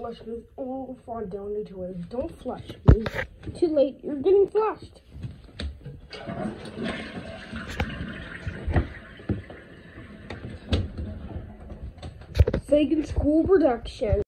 flush me. Oh, fall down the toilet. Don't flush me. Too late. You're getting flushed. Fake School Production.